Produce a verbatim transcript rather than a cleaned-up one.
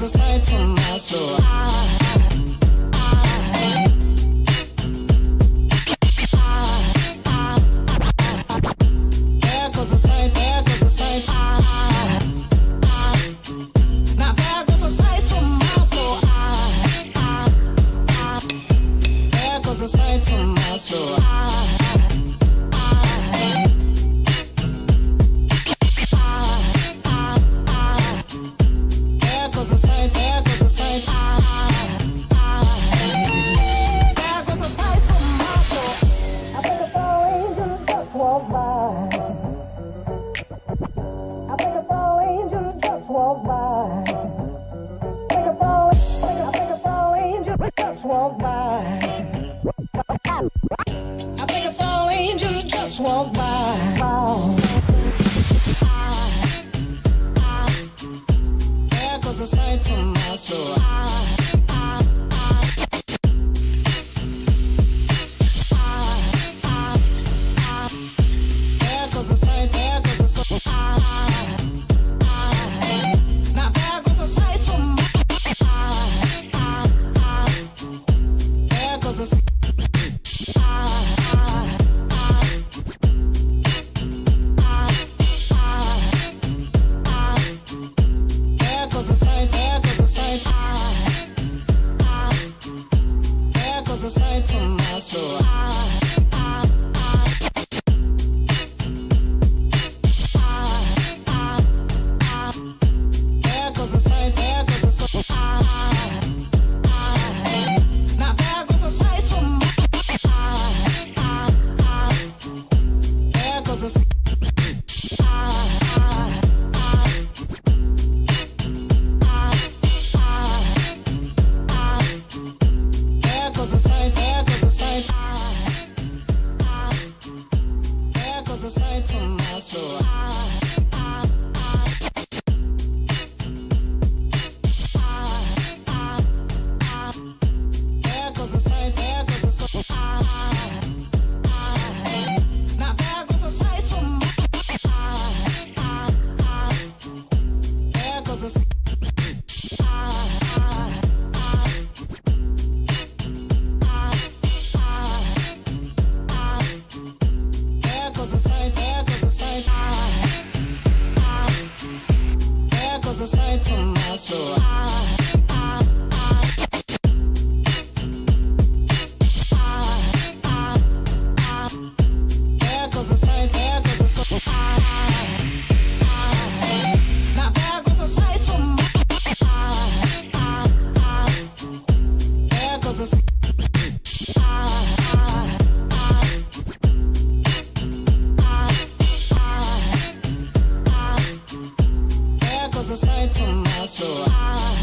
goes a sight from my soul. There goes a sight, there goes a sight. Now there goes a sight from my soul. There goes a sight from my soul. There goes a sight, there goes a sight. There goes a sight from my soul. I think a fall angel just walked by. I think a fall angel just walked by. I think a fall, I think a fall angel just walked by. I think a fall angel just walked by. There goes a sight from my soul. There goes a sight, there goes a sight. Now there goes a sight from my there goes a sight. There goes a sight, there goes a sight. There goes a sight from my soul. There goes a sight, there goes a sight. Now there goes a sight from my there goes a sight. There goes a sight, there goes a sight. There goes a sight from my soul. There goes a sight, there goes a sight. Now there goes a sight from my there goes a sight. There goes a sight, there goes a sight. There goes a sight from my soul. There goes a sight, there goes a sight. Now there goes a sight from my there goes a sight. There goes a sight from my soul.